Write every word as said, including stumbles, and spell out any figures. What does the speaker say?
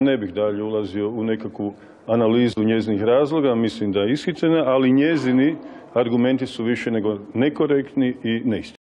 Ne bih dalje ulazio u nekakvu analizu njezinih razloga, mislim da je ishitrena, ali njezini argumenti su više nego nekorektni i neistiniti.